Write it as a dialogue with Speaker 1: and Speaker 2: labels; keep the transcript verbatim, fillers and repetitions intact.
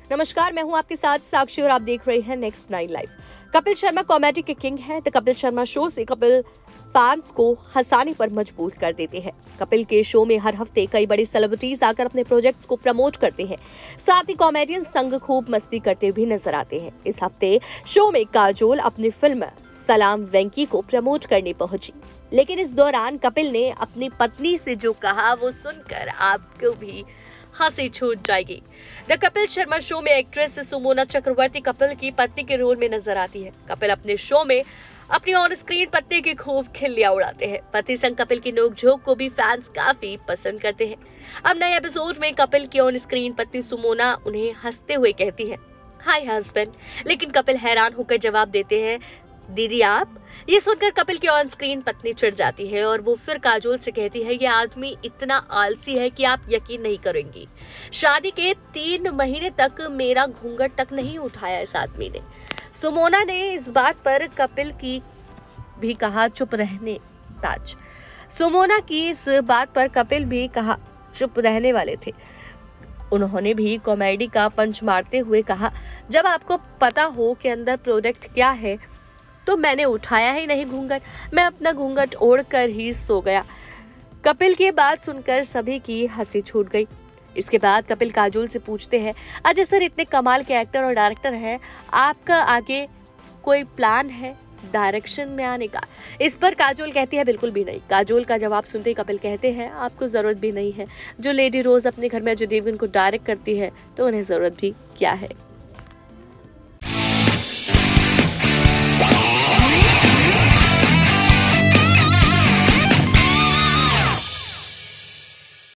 Speaker 1: नमस्कार, मैं हूं आपके साथ साक्षी और आप देख रहे हैं next nine live. Kapil Sharma comedy के किंग हैं। द कपिल शर्मा शो से कपिल फैंस को हंसाने पर मजबूर कर देते हैं। कपिल के शो में हर हफ्ते कई बड़ी सेलिब्रिटीज आकर अपने प्रोजेक्ट्स को प्रमोट करते हैं। साथ ही कॉमेडियन संग खूब मस्ती करते भी नजर आते हैं। इस हफ्ते शो में काजोल अपनी फिल्म सलाम वेंकी को प्रमोट करने पहुंची, लेकिन इस दौरान कपिल ने अपनी पत्नी से जो कहा वो सुनकर आपको भी हंसी छूट जाएगी। द कपिल शर्मा शो में एक्ट्रेस सुमोना चक्रवर्ती कपिल की पत्नी के रोल में नजर आती है। कपिल अपने शो में अपनी ऑन स्क्रीन पत्नी की खूब खिल्लियां उड़ाते हैं। पति संग कपिल की नोकझोंक को भी फैंस काफी पसंद करते हैं। अब नए एपिसोड में कपिल की ऑन स्क्रीन पत्नी सुमोना उन्हें हंसते हुए कहती है, हाय हस्बैंड, लेकिन कपिल हैरान होकर जवाब देते हैं, दीदी आप। ये सुनकर कपिल की ऑन स्क्रीन पत्नी चिढ़ जाती है और वो फिर काजोल से कहती है, ये आदमी इतना आलसी है कि आप यकीन नहीं करेंगी। शादी के तीन महीने तक मेरा घूंघट तक नहीं उठाया इस आदमी ने। सुमोना ने इस बात पर कपिल की भी कहा चुप रहने ताज। सुमोना की इस बात पर कपिल भी कहा चुप रहने वाले थे। उन्होंने भी कॉमेडी का पंच मारते हुए कहा, जब आपको पता हो कि अंदर प्रोडक्ट क्या है तो मैंने उठाया ही नहीं घूंघट, मैं अपना घूंघट ओढ़कर ही सो गया। कपिल की बात सुनकर सभी की हंसी छूट गई। इसके बाद कपिल काजोल से पूछते हैं, अजय सर इतने कमाल के एक्टर और डायरेक्टर हैं, आपका आगे कोई प्लान है डायरेक्शन में आने का? इस पर काजोल कहती है, बिल्कुल भी नहीं। काजोल का जवाब सुनते ही कपिल कहते हैं, आपको जरूरत भी नहीं है। जो लेडी रोज अपने घर में अजय देवगन को डायरेक्ट करती है तो उन्हें जरूरत भी क्या है।